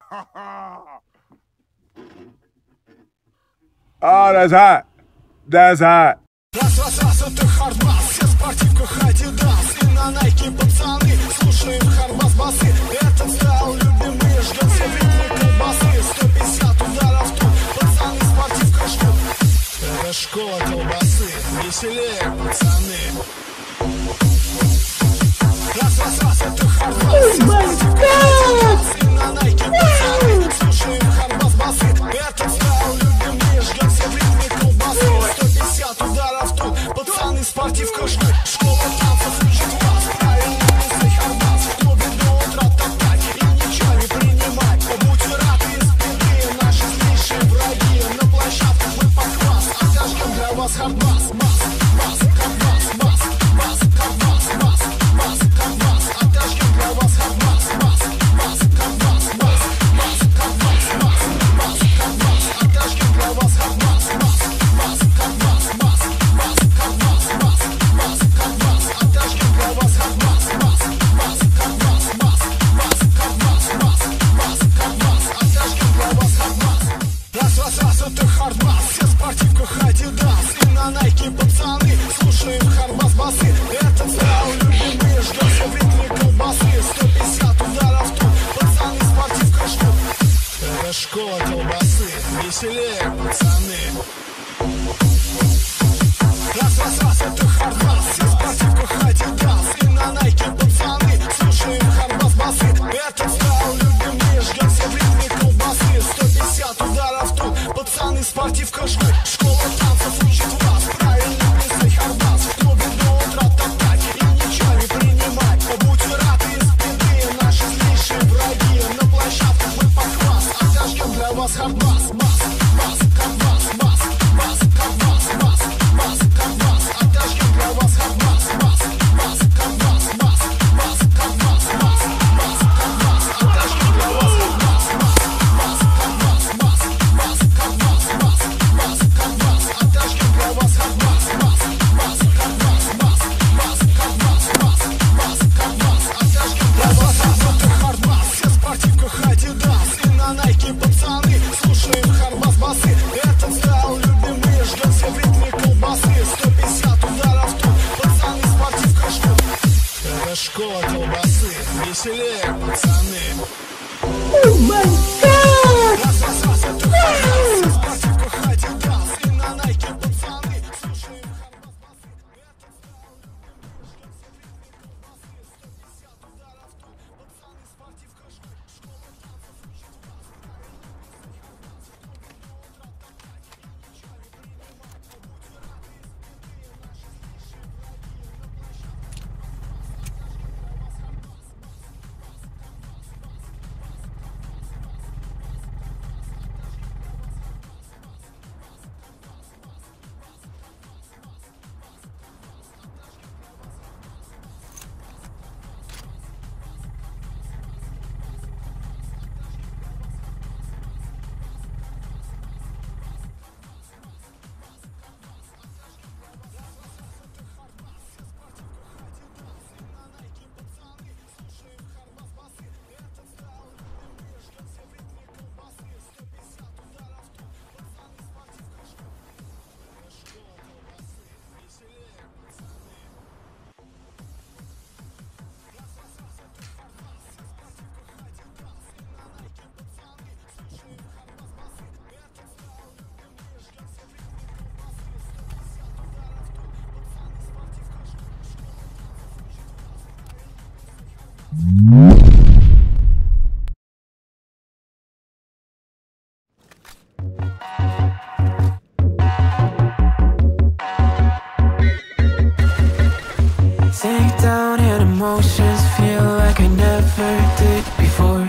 Oh, that's hot. That's hot. Раз, это хардбас, все в спортивках Адидас. И на Найке пацаны, слушаем хардбас басы. Этот стал любимый, ждем все в ритме колбасы. 150 ударов тут, пацаны в спортивках ждут. Это школа колбасы, веселее пацаны. Раз, это хардбас, все в спортивках Адидас. И на Найке пацаны, слушаем хардбас басы. Этот стал любимый, ждем все в ритме колбасы. 150 ударов тут, пацаны в спортивках ждут. Школа танцев учит вас, правильно мыслить хардбас. В клубе до утра топтать и ничего не принимать. Будьте рады из беды, наши злейшие враги. На площадках мы под класс, отожгем для вас хардбас. Бас, хардбас, бас, хардбас, хардбас. Отожгем для вас хардбас. Хардбас, хардбас, хардбас. Отожгем для вас хардбас. Раз, это хардбас, все в спортивках Адидас. И на Найке пацаны, слушаем хардбас басы. Этот стал любимый, ждем все в ритме колбасы. 150 ударов тут, пацаны в спортивках ждут. Это школа колбасы, веселее пацаны. Раз, это хардбас, все в спортивках Адидас. И на Найке пацаны, слушаем хардбас басы. Этот стал любимый, ждем все в ритме колбасы. 150 ударов тут, пацаны в спортивках ждут. Школа танцев учит вас, правильно мыслить хардбас. В клубе до утра топтать и ничего не принимать. Будьте рады из беды, наши злейшие враги. На площадках мы под класс, отожгем для вас хардбас. Хардбас, хардбас, хардбас. Отожгем для вас хардбас. Хардбас, хардбас, отожгем для вас хардбас. Отожгем для вас хардбас. Отожгем для вас хардбас, все в спортивках Адидас. И на Найке пацаны, слушаем хардбас басы. Этот стал любимый, ждем все в ритме колбасы. 150 ударов тут, пацаны в спортивках ждут. Это школа колбасы, веселее пацаны. Раз, это хардбас, все в спортивках Адидас. И на Найке пацаны, слушаем хардбас басы. Этот стал любимый, ждем все в ритме колбасы. 150 ударов тут, пацаны в спортивках ждут. Школа танцев учит вас, правильно мыслить хардбас. В клубе до утра топтать и ничего не принимать. Будьте рады из беды, наши злейшие враги. На площадках отожгем для вас хардбас. Sink down and emotions feel like I never did before.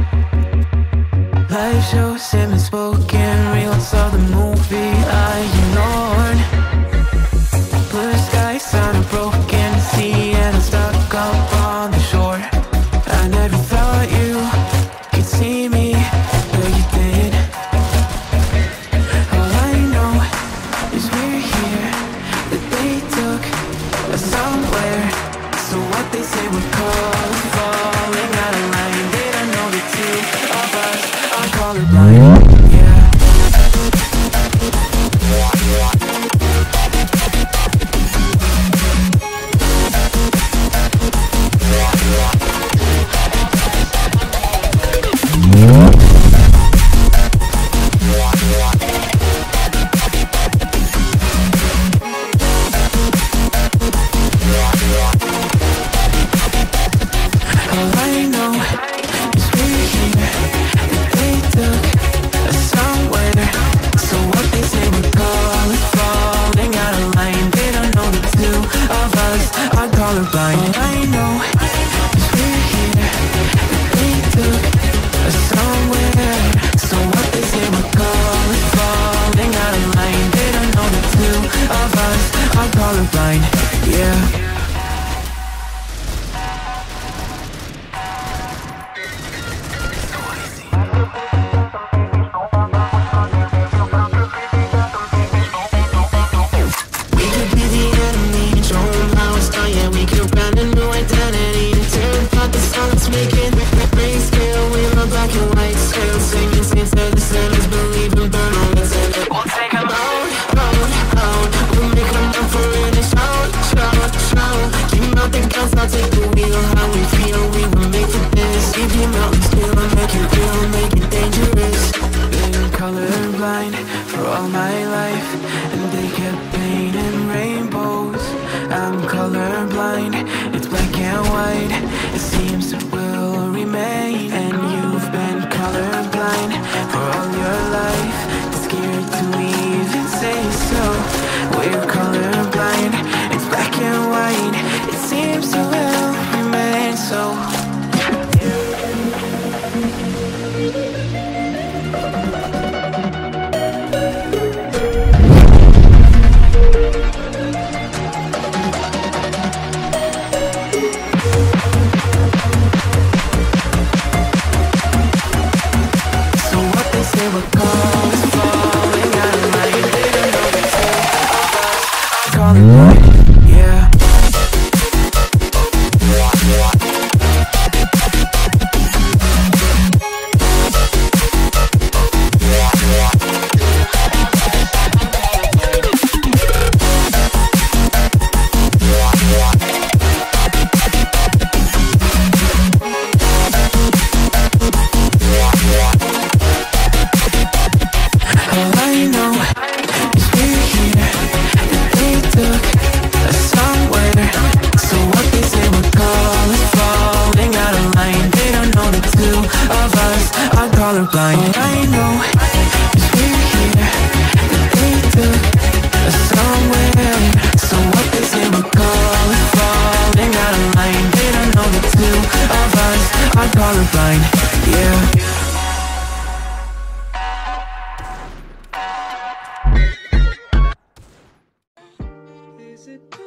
Live shows, semi-spoken reels of the movie I ignored. Blue skies on a broken sea and I'm stuck up on the shore. I never thought you could see me, but you did. All I know is we're here, that they took us somewhere. So what they say we're called, falling out of line. They don't know the two of us colorblind, yeah. All I know is we're here, and they took us somewhere. So what they say we're falling out of line. They don't know the two of us are colorblind. All I know is we're here, and they took us somewhere. So what they say we're falling out of line. They don't know the two of us are colorblind, yeah. I'll take the wheel, how we feel, we were made for this. Keep your mountains still, make it real, make it dangerous. Been colorblind for all my life, and they kept painting rainbows. I'm colorblind, it's black and white, it seems it will remain. And you've been colorblind for all your life, scared to even say so. We're colorblind, it's black and white, it seems to will remain so. So what they say we're falling out of line. They don't know the two of us are colorblind, yeah. All I know is we're here, and they took us somewhere. So what they say we're falling out of line. They don't know the two of us are colorblind. All I know is we're here, and they took us somewhere. So what they say we're falling out of line. They don't know the two of us are colorblind, yeah. Is it